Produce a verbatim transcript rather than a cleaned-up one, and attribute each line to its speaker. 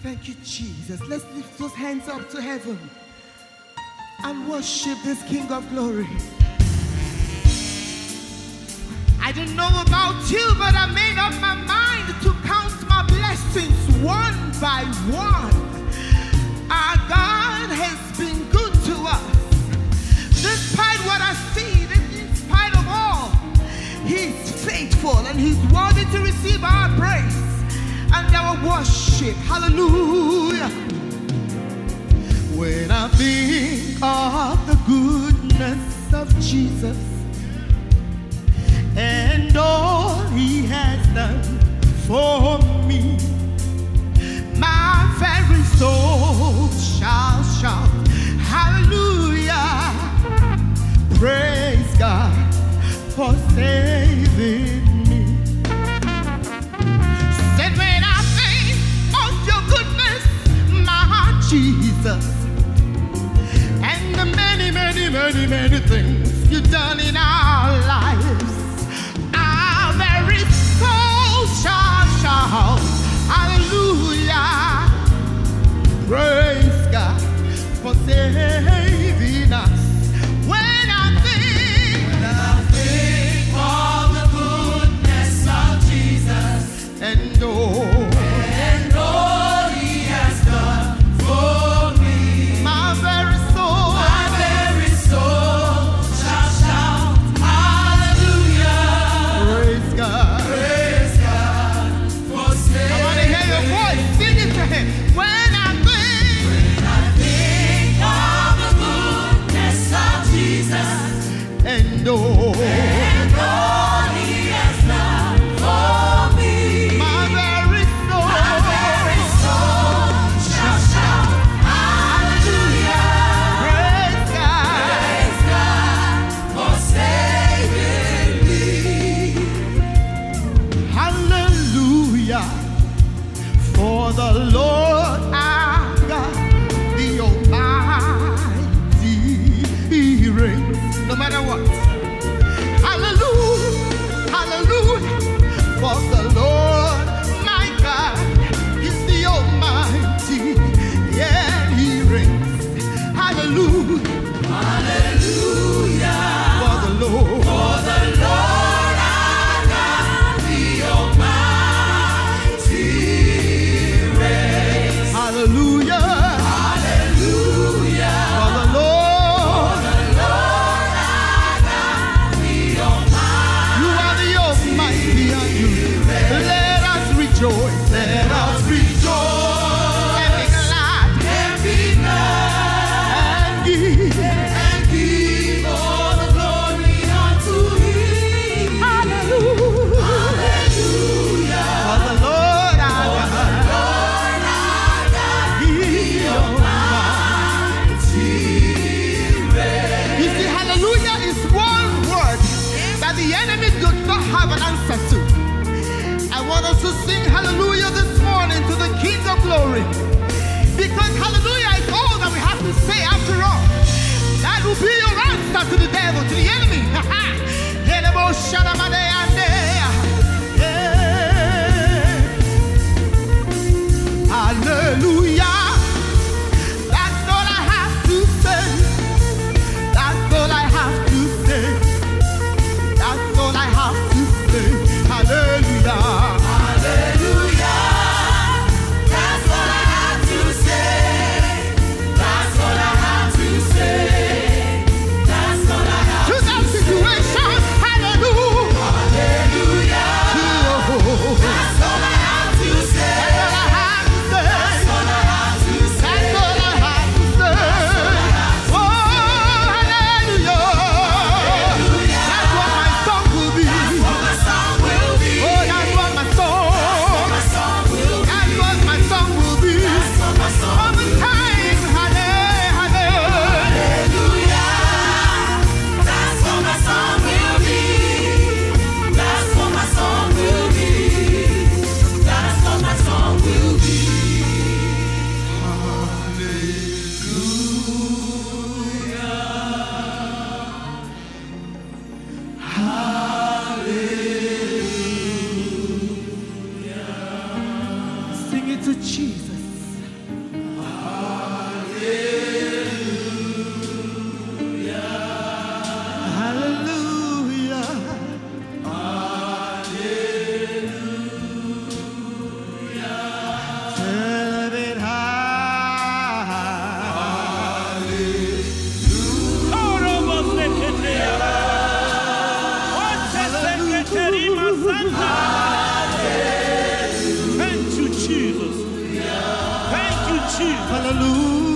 Speaker 1: Thank you, Jesus. Let's lift those hands up to heaven and worship this King of Glory. I don't know about you, but I made up my mind to count my blessings one by one. Our God has been good to us. Despite what I see, in spite of all, He's faithful and He's worthy to receive our praise and our worship. Hallelujah. When I think of the goodness of Jesus and all He has done for me, my very soul shall shout hallelujah. Praise God for saving me. Said when I think of your goodness, my Jesus, and the many, many, many, many things you've done in our lives, our very soul shall shout hallelujah. Praise God for saving us. When I think, when I think of the goodness of Jesus and all, and all He has done for me, my very soul, my very soul shall shout hallelujah. Praise God, praise God for saving. I want to hear your voice. Sing it to Him. When I think, when I think of the goodness of Jesus and all, and all He has done for me, my very soul, my very soul shall shout hallelujah. Praise God, praise God for saving me. Hallelujah. For the Lord our God, the Almighty, He reigns no matter what. Hallelujah, hallelujah. For the Lord my God is the Almighty, yeah, He reigns. Hallelujah, hallelujah. For the Lord, for the Lord our God, the Almighty reigns. Jesus.
Speaker 2: Hallelujah.